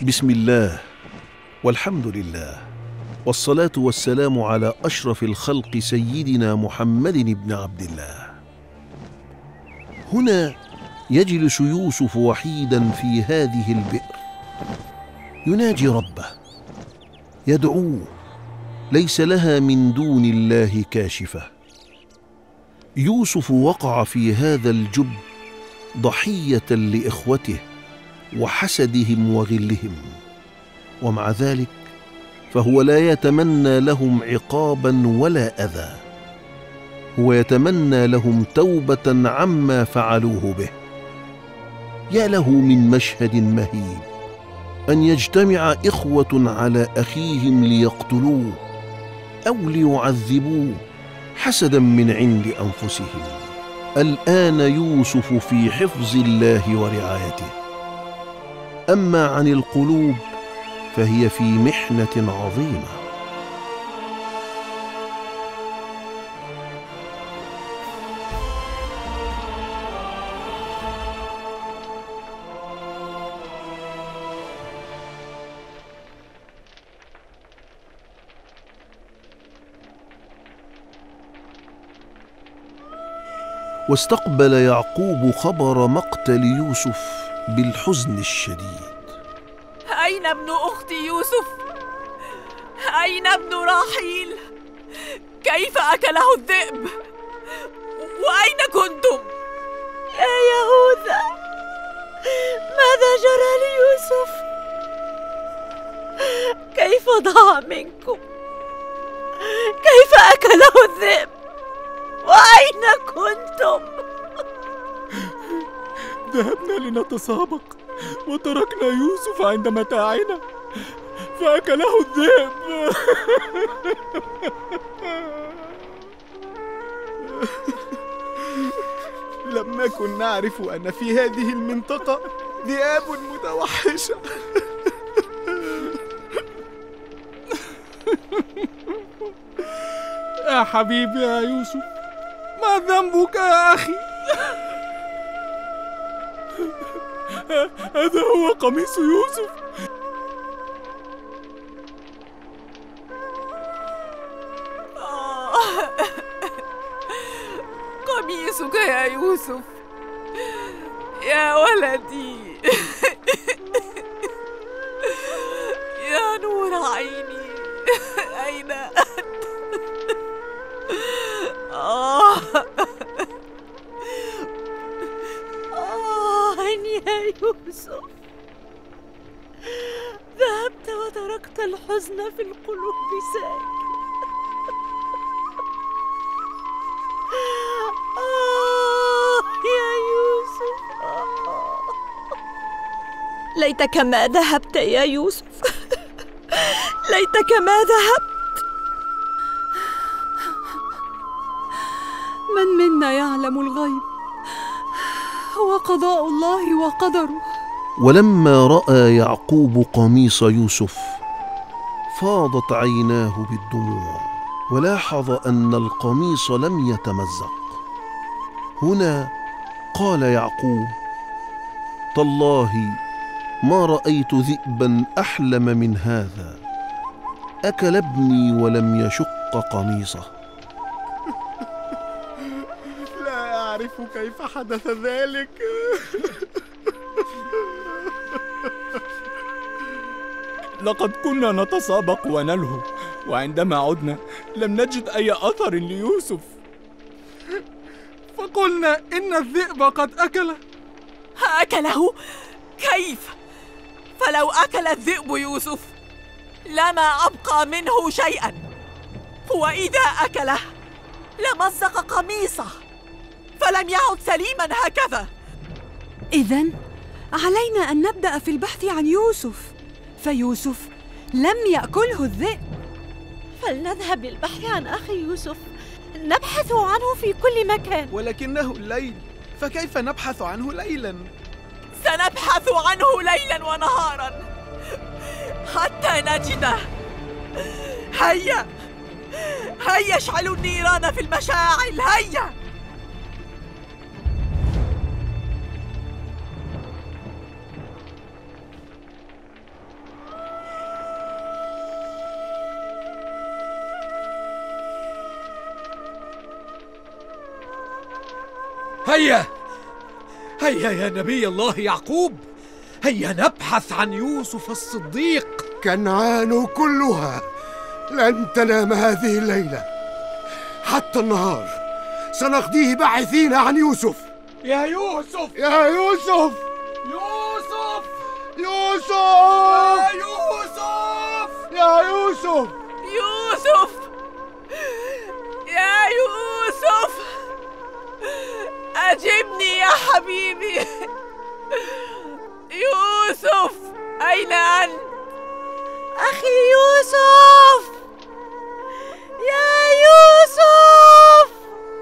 بسم الله والحمد لله والصلاة والسلام على أشرف الخلق سيدنا محمد بن عبد الله. هنا يجلس يوسف وحيدا في هذه البئر يناجي ربه يدعوه، ليس لها من دون الله كاشفة. يوسف وقع في هذا الجب ضحية لإخوته وحسدهم وغلهم، ومع ذلك فهو لا يتمنى لهم عقابا ولا أذى، هو يتمنى لهم توبة عما فعلوه به. يا له من مشهد مهيب أن يجتمع إخوة على أخيهم ليقتلوه أو ليعذبوه حسدا من عند أنفسهم. الآن يوسف في حفظ الله ورعايته، أما عن القلوب فهي في محنة عظيمة. واستقبل يعقوب خبر مقتل يوسف بالحزن الشديد. أين ابن أختي يوسف؟ أين ابن راحيل؟ كيف أكله الذئب؟ وأين كنتم؟ يا يهوذا، ماذا جرى ليوسف؟ كيف ضاع منكم؟ كيف أكله الذئب؟ وأين كنتم؟ ذهبنا لنتسابق وتركنا يوسف عند متاعنا فأكله الذئب. لم نكن نعرف أن في هذه المنطقة ذئاب متوحشة. يا حبيبي يا يوسف، ما ذنبك يا أخي؟ هذا هو قميص يوسف. قميصك يا يوسف يا ولدي. يا نور عيني، أين أنت؟ يا يوسف، ذهبت وتركت الحزن في القلوب ساكن. يا يوسف، ليتك ما ذهبت يا يوسف، ليتك ما ذهبت. من منا يعلم الغيب؟ هو قضاء الله وقدره. ولما رأى يعقوب قميص يوسف فاضت عيناه بالدموع، ولاحظ أن القميص لم يتمزق. هنا قال يعقوب: تالله ما رأيت ذئبا أحلم من هذا، أكل ابني ولم يشق قميصه. لا أعرف كيف حدث ذلك. لقد كنا نتسابق ونلهو، وعندما عدنا لم نجد أي أثر ليوسف، فقلنا إن الذئب قد أكله. أكله؟ كيف؟ فلو أكل الذئب يوسف لما أبقى منه شيئا، وإذا أكله لمزق قميصه فلم يعد سليما هكذا. إذن علينا أن نبدأ في البحث عن يوسف، فيوسف لم يأكله الذئب. فلنذهب للبحث عن أخي يوسف، نبحث عنه في كل مكان. ولكنه الليل، فكيف نبحث عنه ليلا؟ سنبحث عنه ليلا ونهارا حتى نجده. هيا هيا اشعلوا النيران في المشاعل، هيا. هيا هيا يا نبي الله يعقوب، هيا نبحث عن يوسف الصديق. كنعان كلها لن تنام هذه الليلة حتى النهار، سنقضيه باحثين عن يوسف. يا يوسف يا يوسف يوسف يوسف يا يوسف يا يوسف يوسف يا يوسف، أجبني يا حبيبي. يوسف أين أنت؟ أخي يوسف، يا يوسف،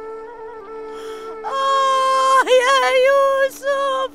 يا يوسف،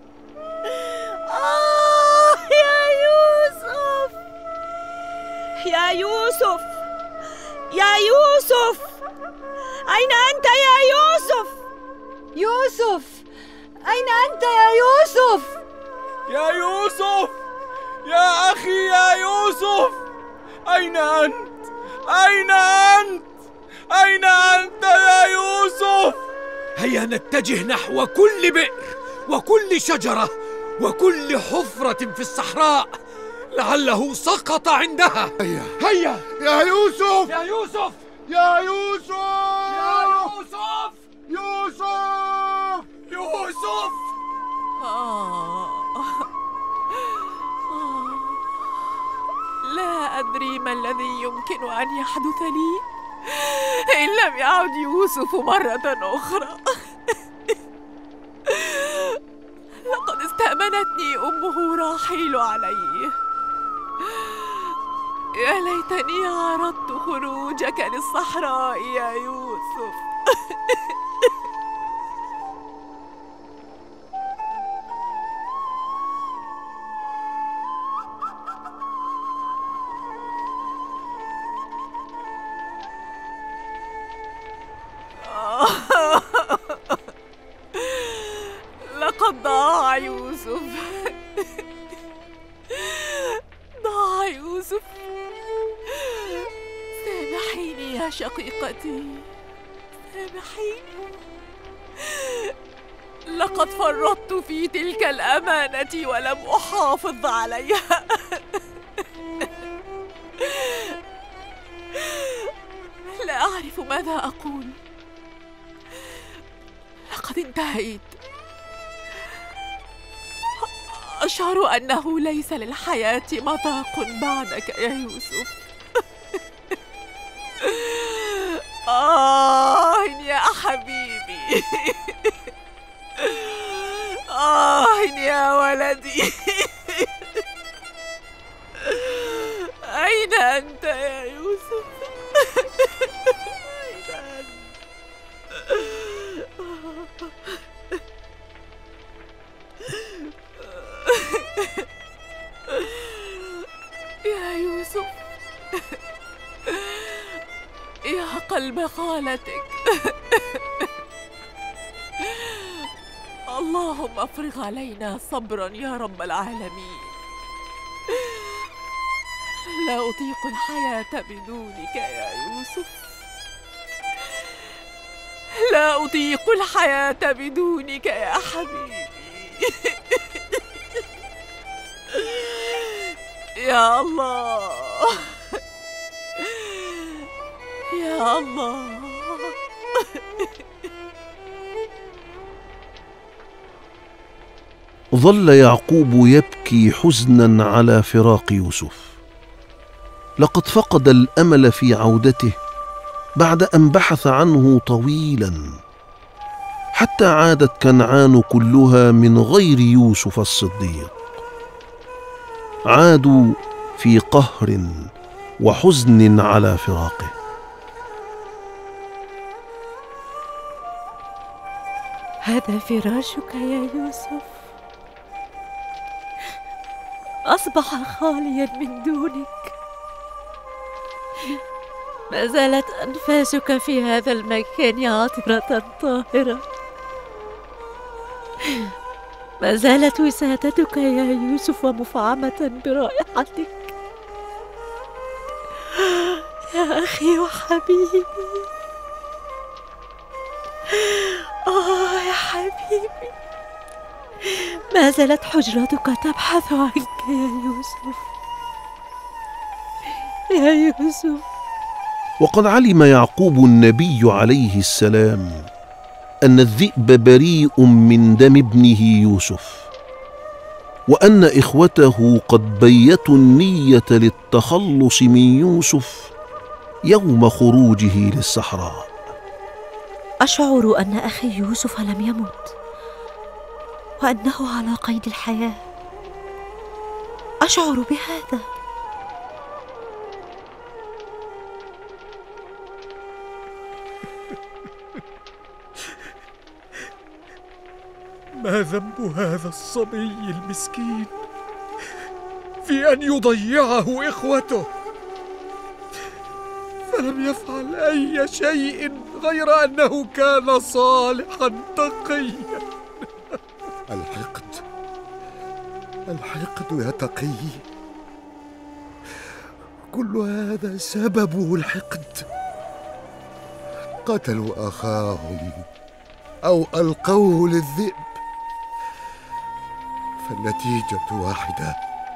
يا يوسف، يا يوسف، يا يوسف، أين أنت يا يوسف؟ يوسف، أين أنت يا يوسف؟ يا يوسف، يا أخي يا يوسف، أين أنت؟ أين أنت؟ أين أنت يا يوسف؟ هيا نتجه نحو كل بئر وكل شجرة وكل حفرة في الصحراء، لعله سقط عندها. هيا يا يوسف يا يوسف يا يوسف يا يوسف يوسف يوسف. لا أدري ما الذي يمكن أن يحدث لي إن لم يعد يوسف مرة أخرى. لقد استأمنتني أمه راحيل عليه. يا ليتني عرضت خروجك للصحراء يا يوسف. لقد ضاع يوسف. ضاع يوسف. سامحيني يا شقيقتي، سامحيني. لقد فرطت في تلك الأمانة ولم أحافظ عليها. لا أعرف ماذا أقول. لقد انتهيت. أشعر أنه ليس للحياة مذاق بعدك يا يوسف. يا حبيبي، يا ولدي. أين أنت يا يوسف؟ أين أنت؟ يا يوسف، يا قلب خالتك. اللهم افرغ علينا صبرا يا رب العالمين. لا أطيق الحياة بدونك يا يوسف. لا أطيق الحياة بدونك يا حبيبي. يا الله، يا الله. ظل يعقوب يبكي حزنا على فراق يوسف. لقد فقد الأمل في عودته بعد أن بحث عنه طويلا، حتى عادت كنعان كلها من غير يوسف الصديق. عادوا في قهر وحزن على فراقه. هذا فراشك يا يوسف، أصبح خاليا من دونك. ما زالت أنفاسك في هذا المكان عطرة طاهرة. ما زالت وسادتك يا يوسف مفعمة برائحتك. يا أخي وحبيبي، يا حبيبي، ما زالت حجرتك تبحث عنك يا يوسف، يا يوسف. وقد علم يعقوب النبي عليه السلام أن الذئب بريء من دم ابنه يوسف، وأن إخوته قد بيتوا النية للتخلص من يوسف يوم خروجه للصحراء. أشعر أن أخي يوسف لم يمت، وأنه على قيد الحياة. أشعر بهذا. ما ذنب هذا الصبي المسكين في أن يضيعه إخوته؟ فلم يفعل أي شيء غير أنه كان صالحا تقيا. الحقد يا تقي، كل هذا سببه الحقد. قتلوا أخاهم أو ألقوه للذئب، فالنتيجة واحدة.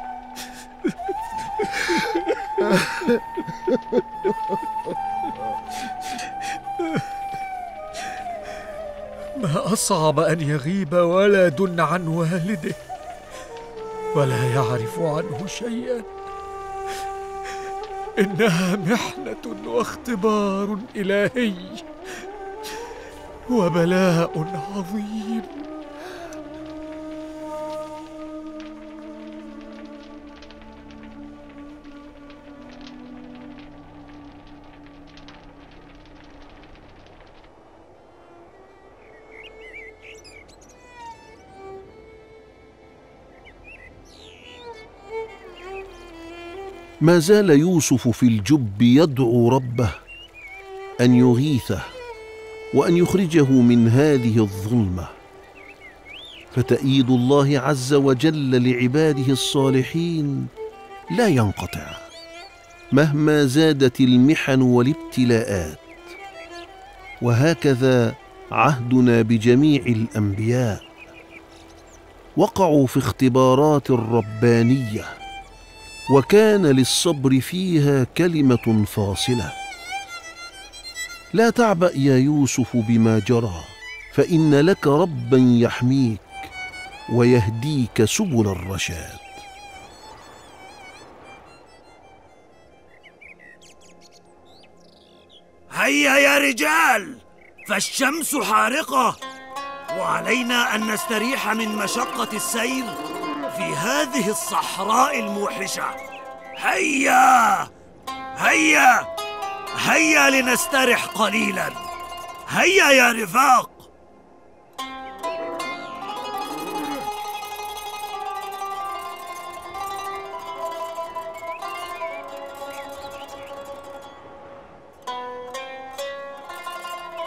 ما أصعب أن يغيب ولد عن والده ولا يعرف عنه شيئا. إنها محنة واختبار إلهي وبلاء عظيم. ما زال يوسف في الجب يدعو ربه أن يغيثه وأن يخرجه من هذه الظلمة، فتأييد الله عز وجل لعباده الصالحين لا ينقطع مهما زادت المحن والابتلاءات. وهكذا عهدنا بجميع الأنبياء، وقعوا في اختبارات ربانية وكان للصبر فيها كلمة فاصلة. لا تعبأ يا يوسف بما جرى، فإن لك ربا يحميك ويهديك سبل الرشاد. هيا يا رجال، فالشمس حارقة، وعلينا أن نستريح من مشقة السير في هذه الصحراء الموحشة. هيا هيا هيا لنسترح قليلا. هيا يا رفاق.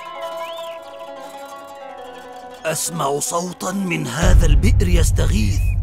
أسمع صوتا من هذا البئر يستغيث.